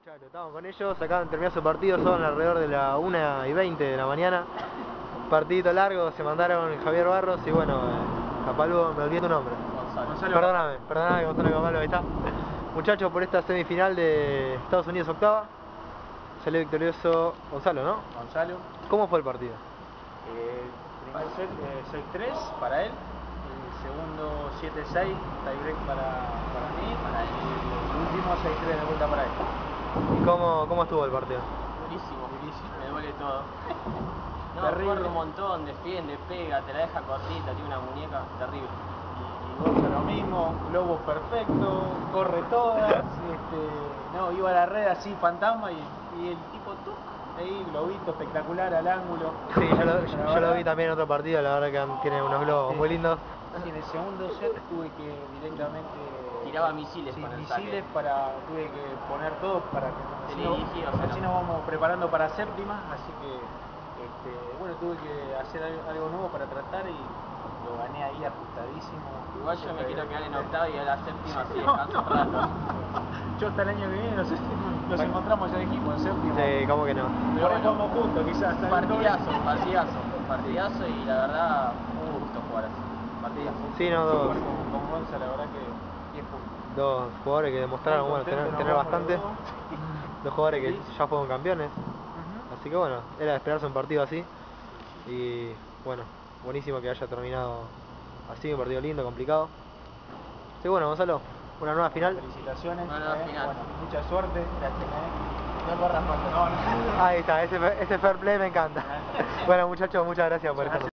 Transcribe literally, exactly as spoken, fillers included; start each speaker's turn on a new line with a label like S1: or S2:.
S1: Muchachos, estamos con ellos, acaban de terminar su partido, son alrededor de la una y veinte de la mañana. Partidito largo, se mandaron Javier Barros y bueno, eh, Capalvo, me olvidé tu nombre.
S2: Gonzalo. Gonzalo.
S1: Perdóname, perdóname Gonzalo Capalvo, ahí está. Muchachos, por esta semifinal de Estados Unidos octava, salió victorioso Gonzalo, ¿no?
S2: Gonzalo.
S1: ¿Cómo fue el partido?
S2: Eh, el primer set eh, seis tres para él, el segundo siete seis, tiebreak para, para mí, para él. Y el último seis tres de vuelta para él.
S1: ¿Y cómo, cómo estuvo el partido?
S3: Buenísimo, buenísimo, me duele todo. No,
S2: Terrible.
S3: corre un montón, defiende, pega, te la deja cortita, tiene una muñeca terrible.
S2: Y Gonzalo lo mismo, globos perfecto, corre todas, este, no, iba a la red así fantasma y, y el tipo tú, ahí globito espectacular al ángulo.
S1: Sí, yo lo, yo,
S2: La
S1: yo lo
S2: verdad,
S1: vi también en otro partido, la verdad que tiene unos globos muy lindos.
S2: sí, en el segundo set tuve que directamente
S3: Tiraba misiles
S2: sí,
S3: con el
S2: misiles
S3: saque.
S2: para, tuve que poner todo para que
S3: Se
S2: así,
S3: le
S2: no-
S3: dirigió, o sea,
S2: así
S3: no.
S2: nos vamos preparando para séptima, así que este, bueno, tuve que hacer algo, algo nuevo para tratar y lo gané ahí ajustadísimo.
S3: Igual yo me quiero quedar en octava y a la séptima si
S2: No,
S3: descanso un
S2: no.
S3: rato.
S2: Yo hasta el año que viene no sé si nos encontramos ya equipo en séptima.
S1: Sí, ¿cómo que no?
S2: Pero ahora jugamos juntos, quizás.
S3: Un partidazo, un partidazo, un partidazo y la verdad un gusto jugar así. Partidazo.
S1: Sí, no, dos,
S2: Con, con Gonza, la verdad que diez puntos.
S1: dos jugadores que demostraron
S2: Muy
S1: bueno, tener,
S2: contento,
S1: tener
S2: nos vamos
S1: bastante.
S2: los dos.
S1: Dos jugadores que
S2: Feliz.
S1: ya fueron campeones.
S2: Ujú.
S1: Así que bueno, era de esperarse un partido así. Y bueno, buenísimo que haya terminado así, un partido lindo, complicado. Sí, bueno, Gonzalo, una nueva final.
S2: Felicitaciones.
S3: Una nueva
S2: eh,
S3: final.
S2: Bueno, mucha suerte. Gracias. Eh.
S3: No corras más.
S2: No, no.
S1: Ahí está, ese, ese fair play me encanta. Bueno muchachos, muchas gracias por
S2: Muchas
S1: esta